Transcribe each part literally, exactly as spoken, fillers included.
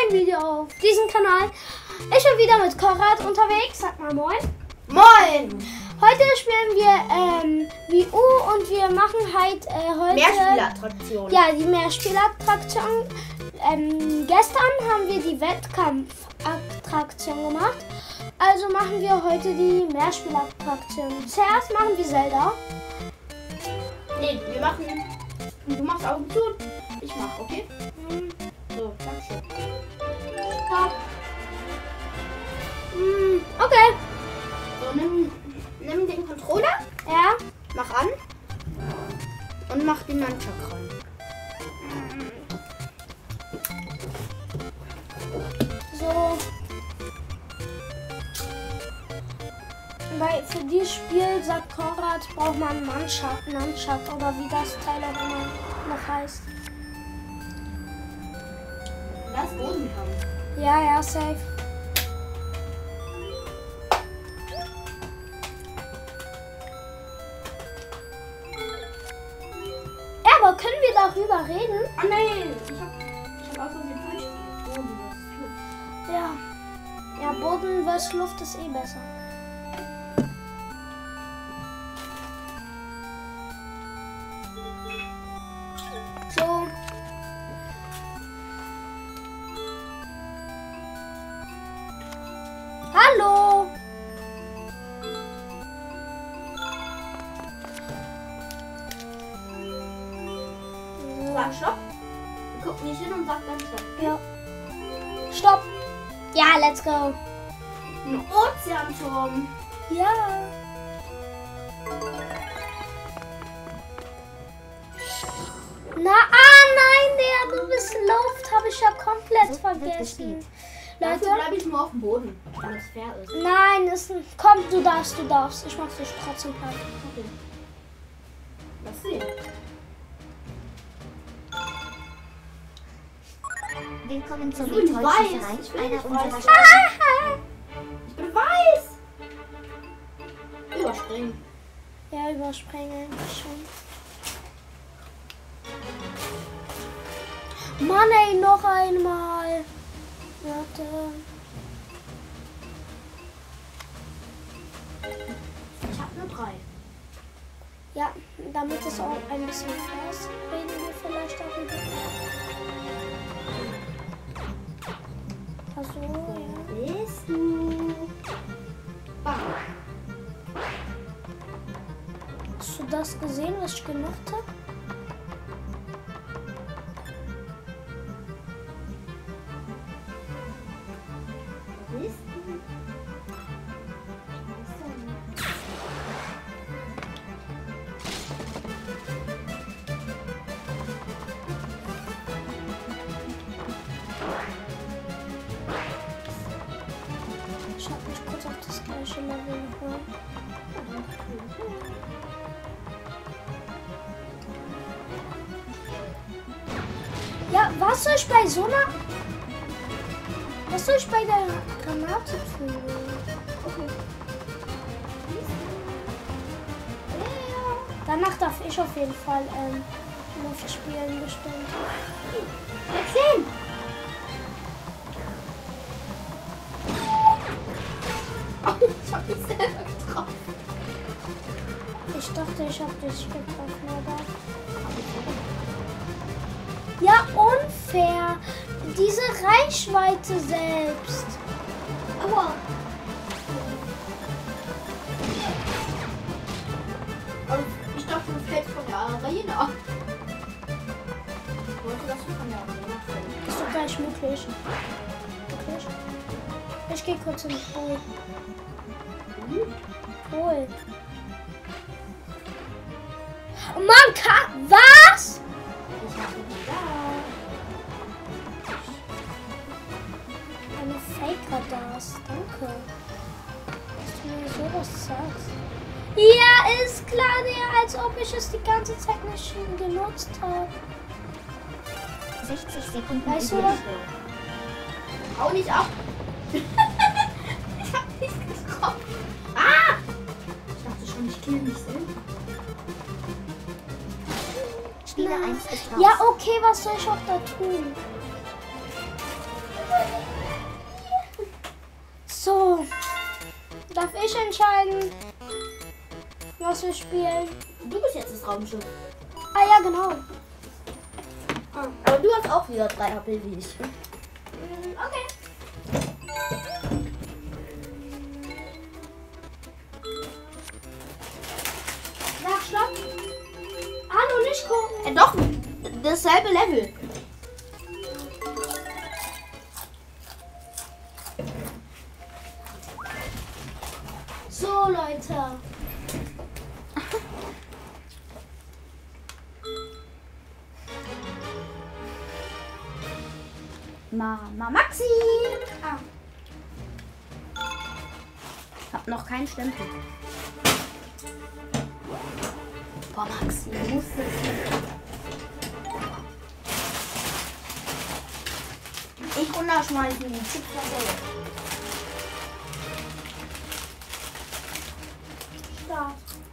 neuen Video auf diesem Kanal. Ich bin wieder mit Konrad unterwegs. Sag mal moin. Moin! Heute spielen wir ähm, W U und wir machen halt äh, heute... Mehrspielattraktion. Ja, die Mehrspielattraktion. Ähm, gestern haben wir die Wettkampfattraktion gemacht. Also machen wir heute die Mehrspielattraktion. Zuerst machen wir Zelda. Nee, wir machen... Du machst Augen zu, ich mach, okay? Hm. So, danke. Stopp. Hm, okay. So, nimm, nimm den Controller, Ja. mach an und mach den Nunchuck rein. So. Weil für dieses Spiel, sagt Konrad, braucht man einen Nunchuck, Nunchuck oder wie das Teil auch immer noch heißt. Lass Boden haben. Ja, ja, safe. Ja, aber können wir darüber reden? Oh nein, ich hab, ich hab aus Versehen falsch gelegt. Boden, das ist gut. Ja. Ja, Boden versus Luft ist eh besser. So. Hallo. Sag Stopp. Guck nicht hin und sag dann Stopp. Ja. Stopp. Ja, let's go. Ein Ozeanturm. Ja. Na, ah, nein, der, du bist Luft, habe ich ja komplett vergessen. Leute, Leute, bleib ich nur auf dem Boden, wenn es fair ist. nein, ist ein, komm, du darfst, du darfst. Ich mach dich trotzdem platt. Okay. Lass sehen. Willkommen zum Ich bin Metallschießerei, weiß. Ich bin einer nicht unserer weiß. Sch- Ich bin weiß. Überspringen. Ja, überspringen schon. Mann, ey, noch einmal. Warte. Ich hab nur drei. Ja, damit es auch ein bisschen fair ist, reden wir vielleicht darüber. Also, ja. Bist du? Bam. Hast du das gesehen, was ich gemacht habe? Bist du? Ich hab mich kurz auf das gleiche Level geholt. Ja, was soll ich bei so einer... Was soll ich bei der Granate tun? Okay. Danach darf ich auf jeden Fall ähm, Luft spielen, bestimmt. Jetzt sehen. Oh, ich hab mich selber getroffen. Ich dachte, ich hab dich getroffen, aber... Ja, unfair. Diese Reichweite selbst. Aua. Und ich dachte, du fällst von der Arena. Ich wollte, dass du von der Arena fällst. Ist doch gleich möglich. Wirklich? Ich gehe kurz in den Pool. Pool. Oh Mann, Ka was? Ich hab ihn da. Eine Fake-Radars. Danke. Dass du mir sowas sagst. Ja, ist klar, ja, als ob ich es die ganze Zeit nicht schon genutzt habe. sechzig Sekunden Weißt du übrig. was? Hau nicht ab. Ich hab nichts getroffen. Ah! Ich dachte schon, ich kill mich selber. Spieler eins ist raus. Ja, okay, was soll ich auch da tun? entscheiden, was wir spielen. Du bist jetzt das Raumschiff. Ah ja, genau. Ah, aber du hast auch wieder drei H P wie ich. Okay. Sag stopp. Hallo, nicht gucken. Äh, doch, dasselbe Level. So, Leute. Mama Maxi. Ah. Hab noch keinen Stempel. Boah, Maxi, du musst es. Ich runterschmeißen, die Chips was Start.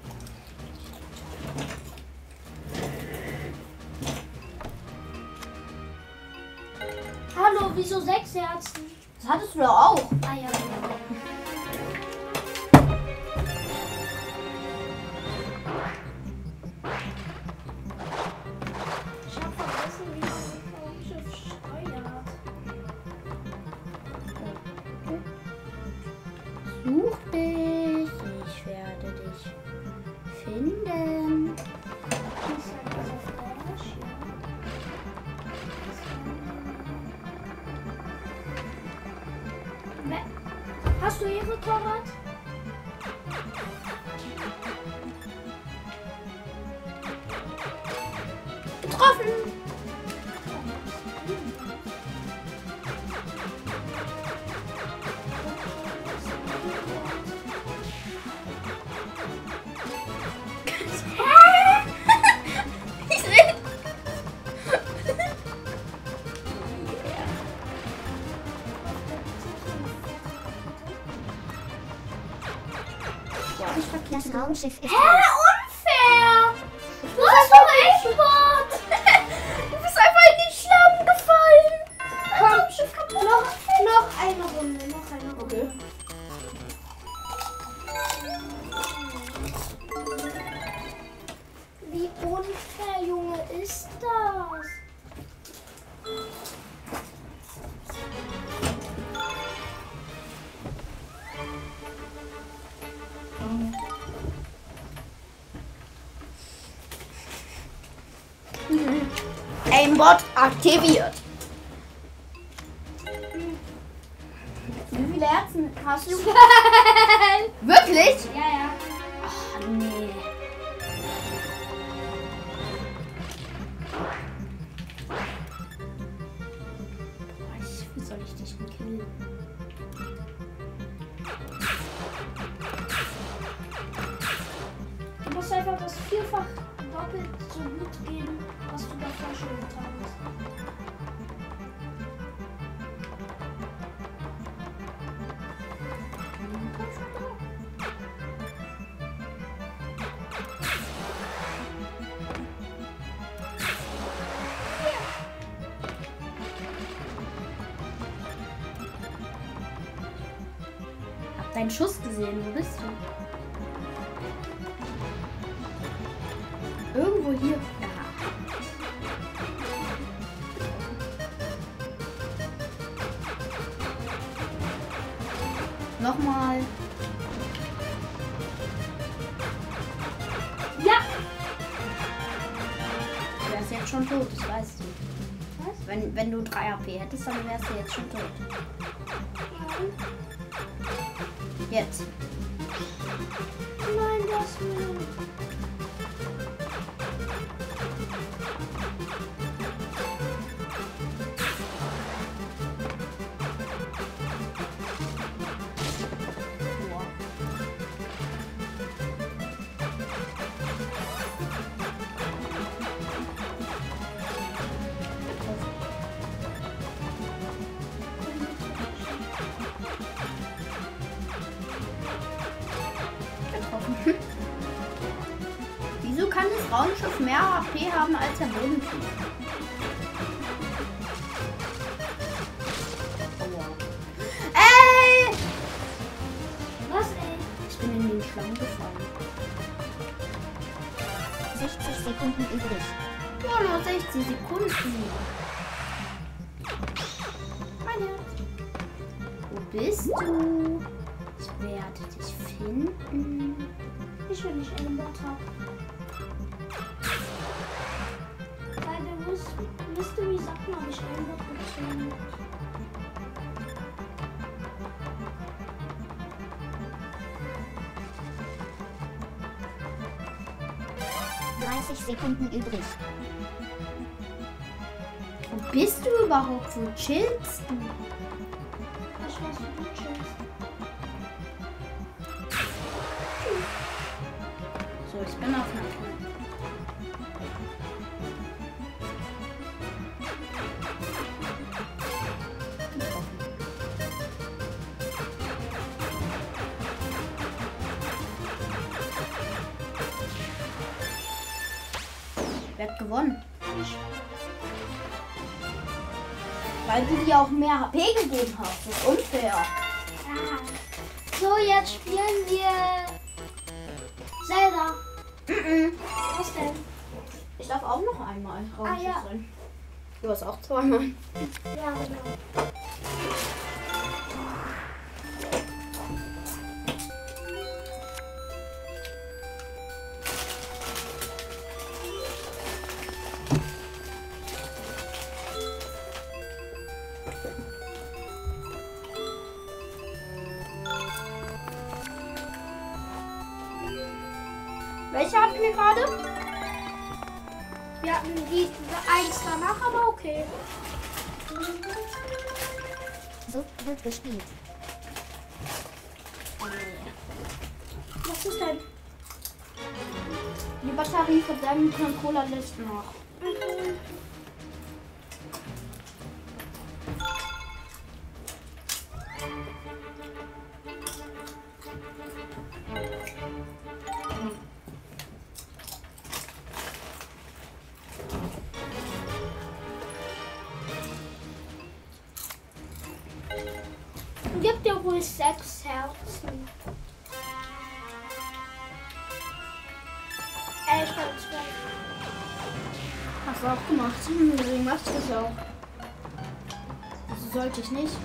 Hallo, wieso sechs Herzen? Das hattest du doch auch. Ah ja, genau. Ich hab vergessen, wie man ein Raumschiff steuert. Such dich, ich werde dich finden. Das ist ja dieser Flash, ja. We- Hast du ihre Torwart? Getroffen. Ich seh. Ich verkehrt das Raumschiff ist Hä, raus. unfair! Du hast doch echt Sport! Du bist einfach in die Schlamm gefallen. Komm, noch, noch eine Runde, noch eine Runde. Okay. Wie unfair, Junge, ist das? Aimbot aktiviert. Wie viele Herzen hast du? Wirklich? Ja, ja. Ach, nee. Ich- Wie soll ich dich denn killen? Du musst einfach das vierfach doppelt so gut geben, was du davor schon getan hast. Hab deinen Schuss gesehen, wo bist du? Irgendwo hier. Ja. Nochmal. Ja! Du wärst jetzt schon tot, das weißt du. Was? Wenn, wenn du drei H P hättest, dann wärst du jetzt schon tot. Jetzt. Nein, das will. Boah. Getroffen. Wieso kann das Raumschiff mehr H P haben als der Bodentyp? Ey! Was, ey? Ich Sekunden übrig. Ja, noch sechzig Sekunden. Mein Herz. Wo bist du? Ich werde dich finden. Ich will nicht Aimbot haben. Weil der Mystery sagt mal, ob ich Aimbot bekomme. dreißig Sekunden übrig. Wo bist du überhaupt? Wo chillst du? Ich weiß, wo du chillst. So, ich bin auf einer Karte. Wer hat gewonnen? Ich. Weil du dir auch mehr H P gegeben hast. Das ist unfair. Ah. So, jetzt spielen wir Zelda. Mhm. Was denn? Ich darf auch noch einmal raus Ah, ja. sein. Du hast auch zweimal. Ja, genau. Welche hatten wir gerade? Wir hatten die eins danach, aber okay. So wird gespielt. Was ist denn? Die Batterie von deinem Controller lässt nach. Mhm. Gib dir ruhig sechs Herzen. Äh, ich bin zwei. Hast du auch gemacht. Deswegen machst du das auch. Also sollte ich nicht.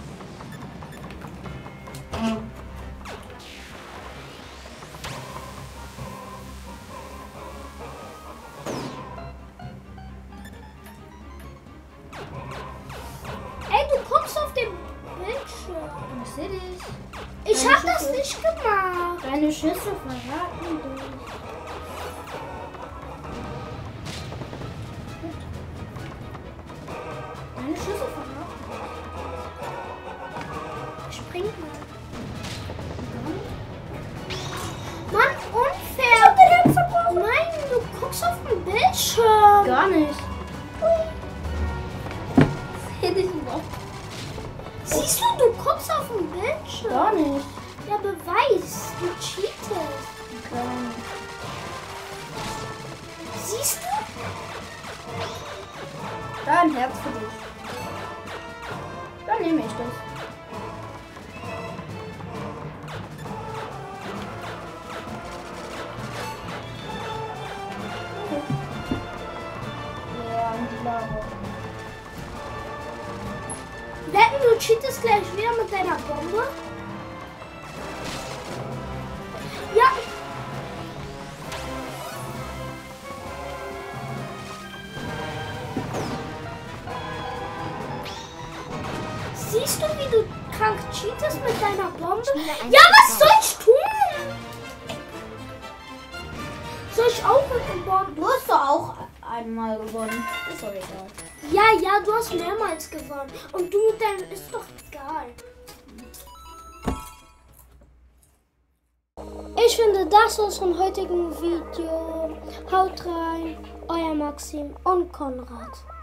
Ey, du guckst auf den Bildschirm. Ich sehe dich. Ich Deine hab das Schüsse- nicht gemacht. Deine Schüsse verraten dich. Deine Schüsse verraten. Spring mal. Mann, unfair. Nein, du guckst auf den Bildschirm. Gar nicht. Sehe dich überhaupt Siehst du, du guckst auf den Bildschirm. gar nicht. Ja, Beweis. Du cheatest. Gar nicht. Siehst du? Da ein Herz für dich. Dann nehme ich das. Ja, und die Lava. Wetten, du cheatest gleich wieder mit deiner Bombe? Ja. Siehst du, wie du krank cheatest mit deiner Bombe? Ja, was soll ich tun? Soll ich auch mit der Bombe? Du hast doch auch einmal gewonnen. Ist doch egal. Ja, ja, du hast mehrmals gewonnen. Und du mit deinem ist doch egal. Ich finde, das war's vom heutigen Video. Haut rein, euer Maxim und Konrad.